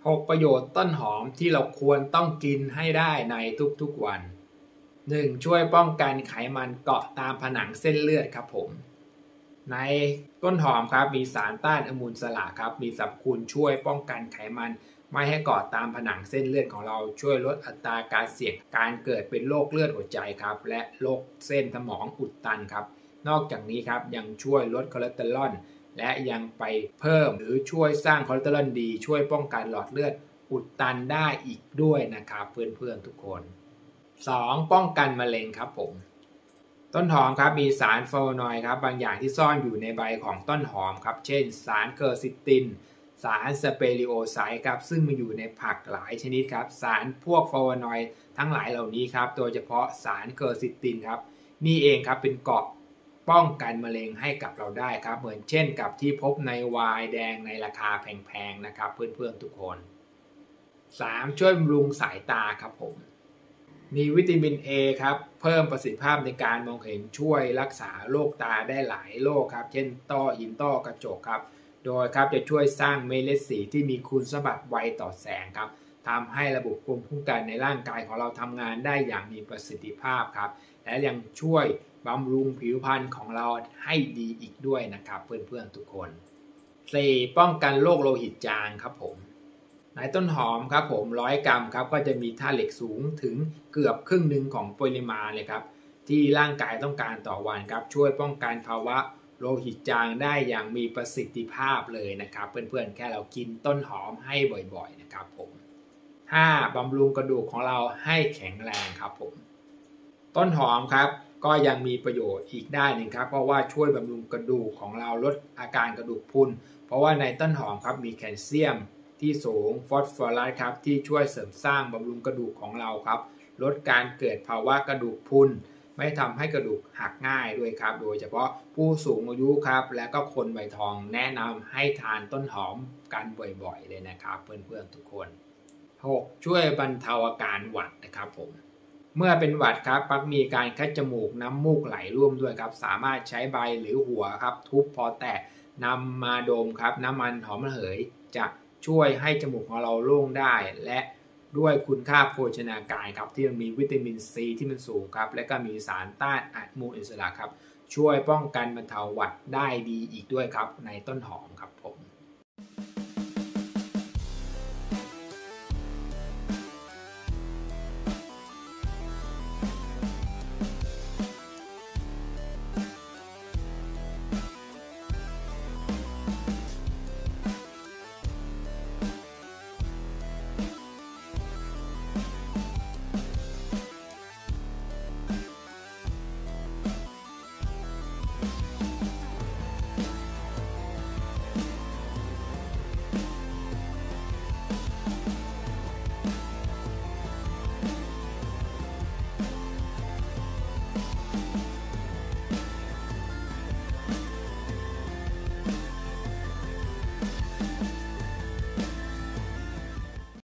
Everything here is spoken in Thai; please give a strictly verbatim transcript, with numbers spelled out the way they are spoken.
หกประโยชน์ต้นหอมที่เราควรต้องกินให้ได้ในทุกๆวัน หนึ่ง. ช่วยป้องกันไขมันเกาะตามผนังเส้นเลือดครับผมในต้นหอมครับมีสารต้านอนุมูลอิสระครับมีสรรพคุณช่วยป้องกันไขมันไม่ให้เกาะตามผนังเส้นเลือดของเราช่วยลดอัตราการเสี่ยงการเกิดเป็นโรคเลือดหัวใจครับและโรคเส้นสมองอุดตันครับนอกจากนี้ครับยังช่วยลดคอเลสเตอรอลและยังไปเพิ่มหรือช่วยสร้างคอเลสเตอรอลดีช่วยป้องกันหลอดเลือดอุดตันได้อีกด้วยนะครับเพื่อนๆทุกคน สอง. ป้องกันมะเร็งครับผมต้นหอมครับมีสารฟลาโวนอยด์ครับบางอย่างที่ซ่อนอยู่ในใบของต้นหอมครับเช่นสารเคอร์ซิตินสารสเปริโอไซต์ครับซึ่งมันอยู่ในผักหลายชนิดครับสารพวกฟลาโวนอยด์ทั้งหลายเหล่านี้ครับโดยเฉพาะสารเคอร์ซิตินครับนี่เองครับเป็นเกราะป้องกันมะเร็งให้กับเราได้ครับเหมือนเช่นกับที่พบในไวน์แดงในราคาแพงๆนะครับเพื่อนๆทุกคน สาม. ช่วยบำรุงสายตาครับผมมีวิตามิน A ครับเพิ่มประสิทธิภาพในการมองเห็นช่วยรักษาโรคตาได้หลายโรคครับเช่นต้อหินต้อกระจกครับโดยครับจะช่วยสร้างเม็ดเลือดสีที่มีคุณสมบัติไวต่อแสงครับทำให้ระบบภูมิคุ้มกันในร่างกายของเราทำงานได้อย่างมีประสิทธิภาพครับและยังช่วยบำรุงผิวพรรณของเราให้ดีอีกด้วยนะครับเพื่อนๆทุกคน สี่. ป้องกันโรคโลหิตจางครับผมในต้นหอมครับผมร้อยกรัมครับก็จะมีธาตุเหล็กสูงถึงเกือบครึ่งหนึ่งของปริมาณเลยครับที่ร่างกายต้องการต่อวันครับช่วยป้องกันภาวะโลหิตจางได้อย่างมีประสิทธิภาพเลยนะครับเพื่อนๆแค่เรากินต้นหอมให้บ่อยๆนะครับผม ห้า. บำรุงกระดูกของเราให้แข็งแรงครับผมต้นหอมครับก็ยังมีประโยชน์อีกด้านหนึ่งครับเพราะว่าช่วยบำรุงกระดูกของเราลดอาการกระดูกพรุนเพราะว่าในต้นหอมครับมีแคลเซียมที่สูงฟอสฟอรัสครับที่ช่วยเสริมสร้างบำรุงกระดูกของเราครับลดการเกิดภาวะกระดูกพรุนไม่ทำให้กระดูกหักง่ายด้วยครับโดยเฉพาะผู้สูงอายุครับและก็คนวัยทองแนะนำให้ทานต้นหอมกันบ่อยๆเลยนะครับเพื่อนๆทุกคน หก. ช่วยบรรเทาอาการหวัดนะครับผมเมื่อเป็นหวัดครับมักมีการคัดจมูกน้ำมูกไหลร่วมด้วยครับสามารถใช้ใบหรือหัวครับทุบพอแตะนำมาดมครับน้ำมันหอมระเหยจะช่วยให้จมูกของเราโล่งได้และด้วยคุณค่าโภชนาการครับที่มีวิตามินซีที่มันสูงครับและก็มีสารต้านอนุมูลอิสระครับช่วยป้องกันบรรเทาหวัดได้ดีอีกด้วยครับในต้นหอมครับผม